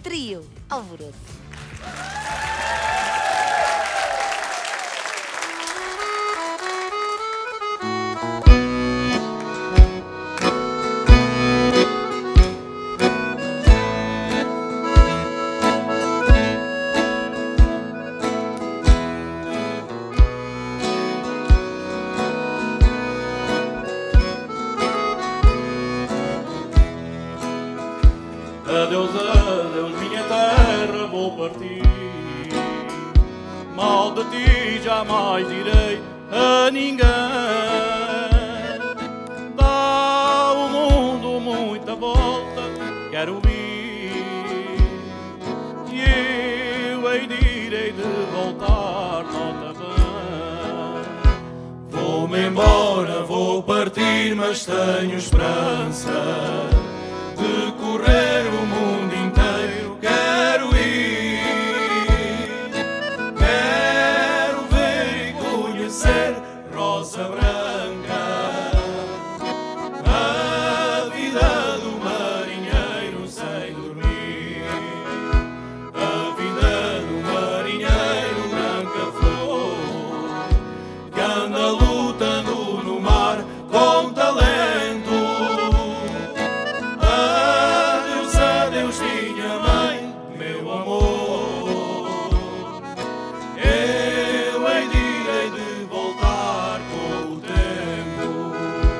Trio Alvoroço. Adeus, adeus, minha terra, vou partir. Mal de ti jamais direi a ninguém. Dá o mundo muita volta, quero ir. E eu hei de irei de voltar, nota bem. Vou-me embora, vou partir, mas tenho esperança de correr o mundo inteiro. Quero ir, quero ver e conhecer Rosa Branca, a vida do marinheiro sem dormir, a vida do marinheiro branca flor, que anda lutando no mar com talento. Minha mãe, meu amor, eu hei de voltar com o tempo.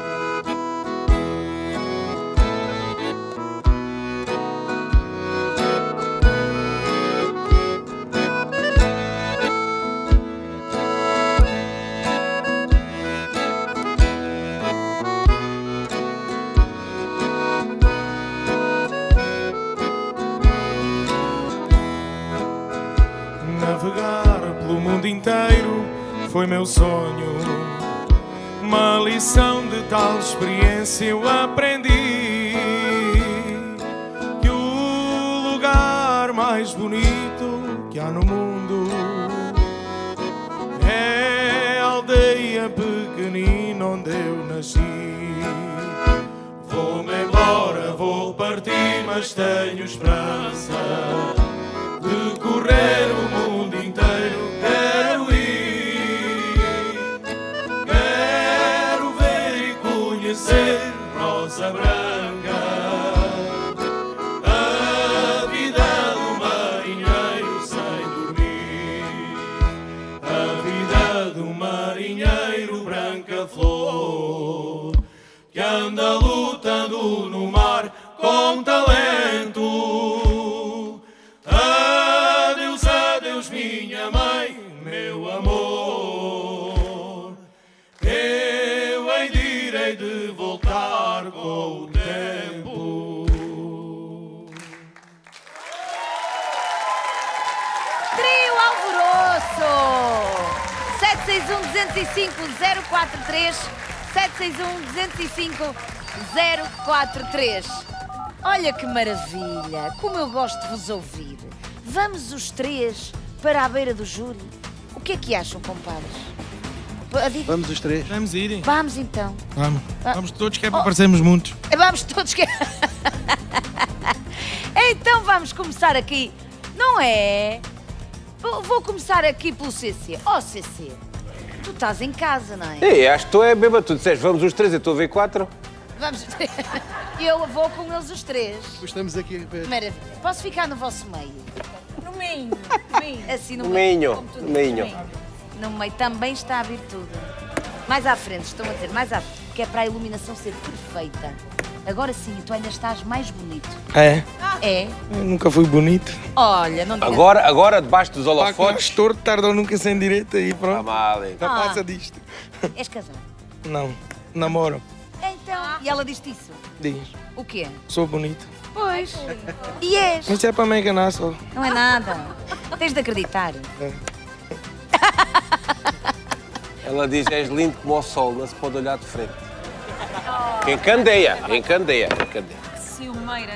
Navegar pelo mundo inteiro foi meu sonho. Uma lição de tal experiência eu aprendi que o lugar mais bonito que há no mundo é a aldeia pequenina onde eu nasci. Vou-me embora, vou partir, mas tenho esperança de correr o mundo inteiro. Quero ir, quero ver e conhecer Rosa Branca, a vida do marinheiro sem dormir, a vida do marinheiro branca flor, que anda lutando no mar com talento. Adeus, adeus, minha mãe, meu amor, eu hei de voltar com o tempo. Trio Alvoroço! 761-205-043, 761-205-043. Olha que maravilha, como eu gosto de vos ouvir. Vamos os três para a beira do júri. O que é que acham, compadres? Vamos os três. Vamos ir. Vamos então. Vamos. Vamos todos, que é para parecermos muitos. Vamos todos que... Então vamos começar aqui, não é? Vou começar aqui pelo CC. Oh, CC, tu estás em casa, não é? Ei, acho que tu é bêbado. Tu disseste, vamos os três, eu estou a ver quatro. Vamos. Eu vou com eles os três. Estamos aqui a ver. Maravilha. Posso ficar no vosso meio? No meio. Assim no No meio. meio, no meio. No meio também está a virtude. Mais à frente, estão a dizer, mais à frente, que é para a iluminação ser perfeita. Agora sim, tu ainda estás mais bonito. É? É? Eu nunca fui bonito. Olha, não digas. Agora debaixo dos Pá, que holofotes. estou tardou nunca sem direito aí, Está pronto. mal, hein? Já passa disto. És casado? Não, namoro. Então. E ela diz-te isso? Diz, O quê? sou bonito. Pois. E és? Mas é para me enganar só. Não é nada. Tens de acreditar. Ela diz, és lindo como o sol, não se pode olhar de frente. Encandeia, encandeia, encandeia. Que ciumeira.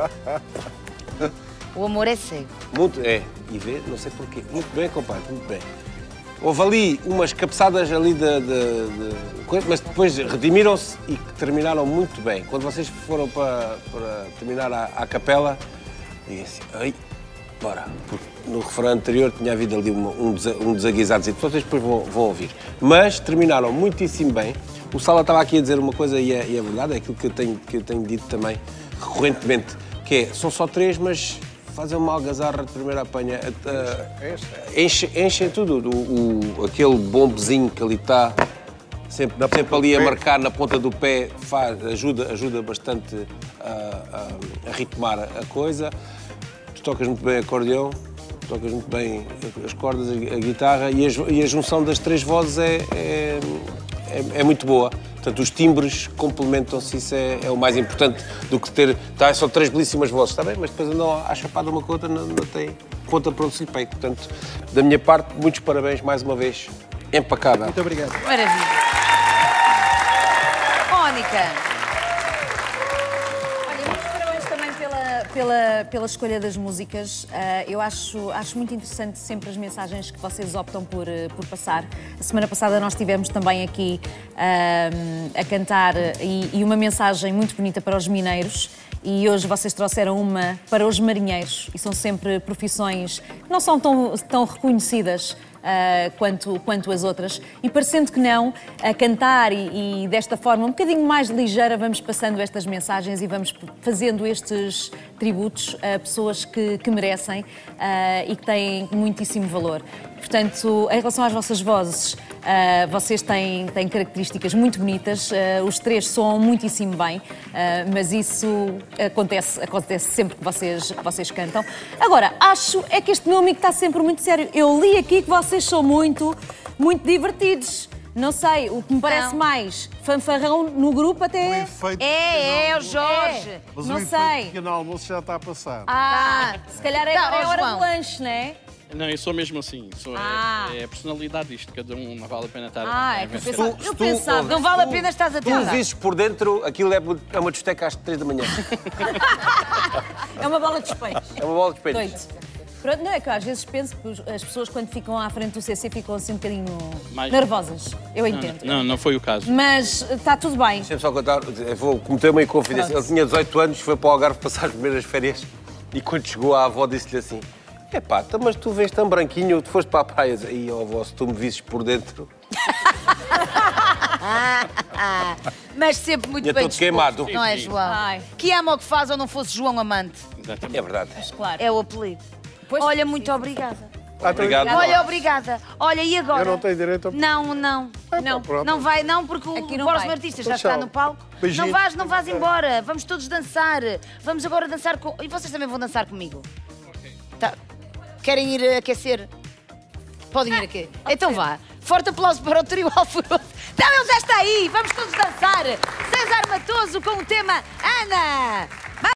O amor é cego. Muito, é, e vê, não sei porquê. Muito bem, compadre, muito bem. Houve ali umas cabeçadas ali de coisa, mas depois redimiram-se e terminaram muito bem. Quando vocês foram para terminar à capela, E assim, ai, bora. Porque no refrão anterior tinha havido ali um desaguisado, que vocês depois vão ouvir. Mas terminaram muitíssimo bem. O Sala estava aqui a dizer uma coisa e é verdade, é aquilo que eu tenho dito também recorrentemente, que é, são só 3, mas fazem uma algazarra de primeira apanha. Enchem tudo. Aquele bombezinho que ali está, sempre ali a marcar na ponta do pé, ajuda bastante a ritmar a coisa. Tu tocas muito bem acordeão, tocas muito bem as cordas, a guitarra, e a junção das 3 vozes é muito boa. Portanto, os timbres complementam-se, isso é o mais importante do que ter... São 3 belíssimas vozes, está bem? Mas depois andam à chapada uma com a outra, não tem ponta para onde se lhe pegue. Portanto, da minha parte, muitos parabéns mais uma vez. Impecável. Muito obrigado. Maravilha. Mónica. Olha, muitos parabéns também pela escolha das músicas. Eu acho muito interessante sempre as mensagens que vocês optam por passar. A semana passada nós estivemos também aqui a cantar e uma mensagem muito bonita para os mineiros. E hoje vocês trouxeram uma para os marinheiros. E são sempre profissões que não são tão reconhecidas quanto as outras. E parecendo que não, a cantar e desta forma um bocadinho mais ligeira vamos passando estas mensagens e vamos fazendo estes tributos a pessoas que merecem e que têm muitíssimo valor. Portanto, em relação às vossas vozes, vocês têm características muito bonitas, os 3 soam muitíssimo bem, mas isso acontece sempre que vocês cantam. Agora, acho é que este meu amigo está sempre muito sério. Eu li aqui que vocês são muito divertidos. Não sei, o que me parece mais fanfarrão no grupo até... É o Jorge. Mas não o sei. pequeno almoço já está a passar. Se calhar é a hora do lanche, não é? Não, eu sou mesmo assim. É a personalidade disto. Cada um não vale a pena estar É que eu pensava. Não vale a pena estás a Tu visses por dentro, aquilo é uma discoteca às 3 da manhã. É uma bola de espelhos. É uma bola de espelhos. Doido. Pronto, não é que eu às vezes penso que as pessoas quando ficam à frente do CC ficam assim um bocadinho nervosas. Eu entendo. Não foi o caso. Mas está tudo bem. Deixa-me só contar, eu vou cometer uma inconfidência. Ele tinha 18 anos, foi para o Algarve passar as primeiras férias e quando chegou a avó disse-lhe assim: epá, mas tu vens tão branquinho, tu foste para a praia. E avó, se tu me visses por dentro... Mas sempre muito Tinha bem todo disposto, queimado. não é, Sim. João? Ai. Que ama o que faz ou não fosse João Amante. Exatamente. É verdade. Claro. É o apelido. Pois, Olha, muito obrigada. Obrigado. Olha, obrigada. Olha, e agora? Eu não tenho direito a... Não. Não. Pronto. Não vai, não, porque Aqui o não próximo vai. artista já Tchau. está no palco. Beijinho. Não vais embora. Vamos todos dançar. Vamos agora dançar com... E vocês também vão dançar comigo? Tá. Querem ir aquecer? Podem ir aqui. Então vá. Forte aplauso para o trio Alvoroço. Então ele já está aí. Vamos todos dançar. César Matoso com o tema Ana.